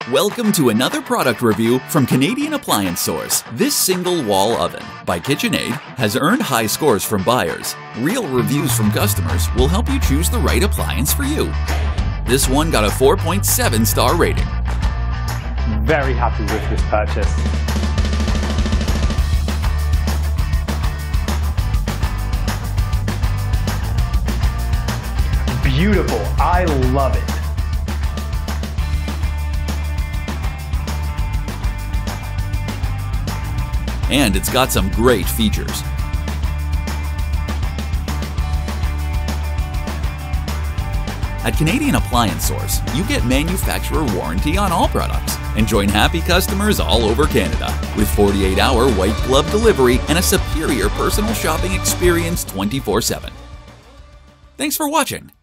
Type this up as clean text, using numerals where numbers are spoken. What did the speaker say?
Welcome to another product review from Canadian Appliance Source. This single wall oven by KitchenAid has earned high scores from buyers. Real reviews from customers will help you choose the right appliance for you. This one got a 4.7 star rating. Very happy with this purchase. Beautiful, I love it. And it's got some great features. At Canadian Appliance Source, you get manufacturer warranty on all products and join happy customers all over Canada with 48-hour white glove delivery and a superior personal shopping experience 24/7. Thanks for watching.